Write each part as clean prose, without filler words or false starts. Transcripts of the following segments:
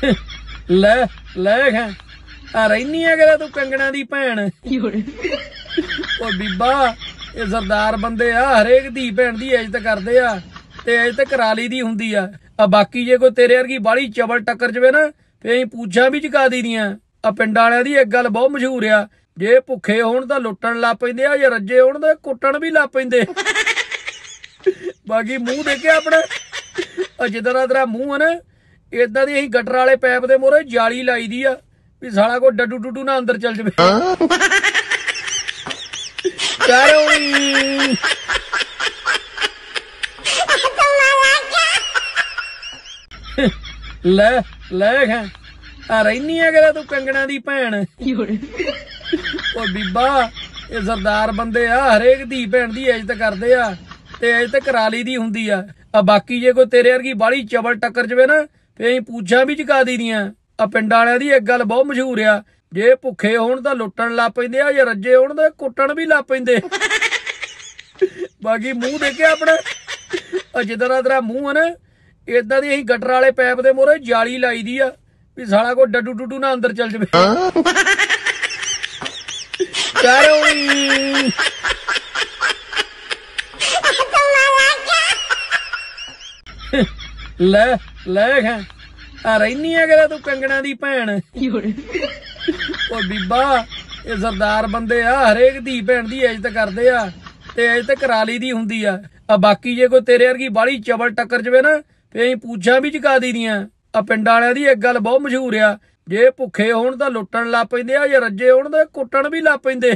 ਲੈ ਲੈ ਖਾਂ ਆ ਰਹਿਨੀ ਆ ਕਿ ਤੂੰ ਕੰਗਣਾ ਦੀ ਭੈਣ ਓ ਬੀਬਾ ਇਹ ਸਰਦਾਰ ਬੰਦੇ ਆ ਹਰੇਕ ਧੀ ਭੈਣ ਦੀ ਇੱਜ਼ਤ ਕਰਦੇ ਆ ਤੇ ਇੱਜ਼ਤ ਕਰਾ ਲਈ ਦੀ ਹੁੰਦੀ ਆ ਬਾਕੀ ਜੇ ਕੋਈ ਤੇਰੇ ਵਰਗੀ ਬਾਹਲੀ ਚਵਲ ਟੱਕਰ ਜਵੇ ਨਾ ਫੇਰ ਅਸੀਂ ਪੂਛਾਂ ਵੀ ਚੁਕਾ ਦੀਦੀਆਂ ਆ ਪਿੰਡਾਂ ਵਾਲਿਆਂ ਦੀ ਇੱਕ ਗੱਲ ਬਹੁਤ ਮਸ਼ਹੂਰ ਆ ਜੇ ਭੁੱਖੇ ਹੋਣ ਤਾਂ ਲੁੱਟਣ ਲੱਗ ਪੈਂਦੇ ਆ ਜੇ ਰੱਜੇ ਹੋਣ ਤਾਂ ਕੁੱਟਣ ਵੀ ਲੱਗ ਪੈਂਦੇ ਬਾਕੀ ਮੂੰਹ ਦੇਖਿਆ ਆਪਣਾ ਜਿੱਦਾਂ ਤੇਰਾ ਮੂੰਹ ਆ ਨਾ ਏਦਾਂ ਦੀ ਅਸੀਂ ਗਟਰ ਵਾਲੇ ਪੈਪ ਦੇ ਮੋਹਰੇ ਜਾਲੀ ਲਾਈ ਦੀ ਆ ਵੀ ਸਾਲਾ ਕੋਈ ਡੱਡੂ ਡੁੱਡੂ ਨਾ ਅੰਦਰ ਚੱਲ ਜਾਵੇ ਲੈ ਲੈ ਖਾਂ ਆ ਰਹਿਨੀ ਆ ਕਿ ਤੂੰ ਕੰਗਣਾ ਦੀ ਭੈਣ ਓ ਬੀਬਾ ਇਹ ਸਰਦਾਰ ਬੰਦੇ ਆ ਹਰੇਕ ਧੀ ਭੈਣ ਦੀ ਇੱਜ਼ਤ ਕਰਦੇ ਆ ਤੇ ਇੱਜ਼ਤ ਕਰਾ ਲਈ ਦੀ ਹੁੰਦੀ ਆ ਬਾਕੀ ਜੇ ਕੋਈ ਤੇਰੇ ਵਰਗੀ ਬਾਹਲੀ ਚਵਲ ਟੱਕਰ ਜਵੇ ਨਾ ਫੇਰ ਅਸੀਂ ਪੂਛਾਂ ਵੀ ਚੁਕਾ ਦੀਦੀਆਂ ਪਿੰਡਾਂ ਵਾਲਿਆਂ ਦੀ ਇੱਕ ਗੱਲ ਬਹੁਤ ਮਸ਼ਹੂਰ ਆ ਜੇ ਭੁੱਖੇ ਹੋਣ ਤਾਂ ਲੁੱਟਣ ਲੱਗ ਪੈਂਦੇ ਆ ਜੇ ਰੱਜੇ ਹੋਣ ਤਾਂ ਕੁੱਟਣ ਵੀ ਲੱਗ ਪੈਂਦੇ ਬਾਕੀ ਮੂੰਹ ਦੇਖਿਆ ਆਪਣਾ ਜਿੱਦਾਂ ਤੇਰਾ ਮੂੰਹ ਆ ਨਾ ਏਦਾਂ ਦੀ ਅਸੀਂ ਗਟਰ ਵਾਲੇ ਪੈਪ ਦੇ ਮੋਹਰੇ ਜਾਲੀ ਲਾਈ ਦੀ ਆ ਵੀ ਸਾਲਾ ਕੋਈ ਡੱਡੂ ਡੁੱਡੂ ਨਾ ਅੰਦਰ ਚੱਲ ਜਾਵੇ ਲੈ ਲੈ ਖਾਂ ਆ ਰਹਿਨੀ ਆ ਕਿ ਤੂੰ ਕੰਗਣਾ ਦੀ ਭੈਣ ਓ ਬੀਬਾ ਇਹ ਸਰਦਾਰ ਬੰਦੇ ਆ ਹਰੇਕ ਧੀ ਭੈਣ ਦੀ ਇੱਜ਼ਤ ਕਰਦੇ ਆ ਤੇ ਇੱਜ਼ਤ ਕਰਾ ਲਈ ਦੀ ਹੁੰਦੀ ਆ ਬਾਕੀ ਜੇ ਕੋਈ ਤੇਰੇ ਵਰਗੀ ਬਾਹਲੀ ਚਵਲ ਟੱਕਰ ਜਵੇ ਨਾ ਫੇਰ ਅਸੀਂ ਪੂਛਾਂ ਵੀ ਚੁਕਾ ਦੀਦੀਆਂ ਪਿੰਡਾਂ ਵਾਲਿਆਂ ਦੀ ਇੱਕ ਗੱਲ ਬਹੁਤ ਮਸ਼ਹੂਰ ਆ ਜੇ ਭੁੱਖੇ ਹੋਣ ਤਾਂ ਲੁੱਟਣ ਲੱਗ ਪੈਂਦੇ ਆ ਜੇ ਰੱਜੇ ਹੋਣ ਤਾਂ ਕੁੱਟਣ ਵੀ ਲੱਗ ਪੈਂਦੇ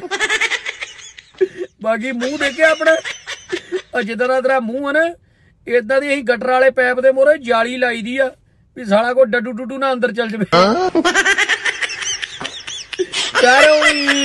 ਬਾਕੀ ਮੂੰਹ ਦੇਖਿਆ ਆਪਣਾ ਜਿੱਦਾਂ ਤੇਰਾ ਮੂੰਹ ਆ ਨਾ ਏਦਾਂ ਦੀ ਅਸੀਂ ਗਟਰ ਵਾਲੇ ਪੈਪ ਦੇ ਮੋਹਰੇ ਜਾਲੀ ਲਾਈ ਦੀ ਆ ਵੀ ਸਾਲਾ ਕੋਈ ਡੱਡੂ ਡੁੱਡੂ ਨਾ ਅੰਦਰ ਚੱਲ ਜਾਵੇ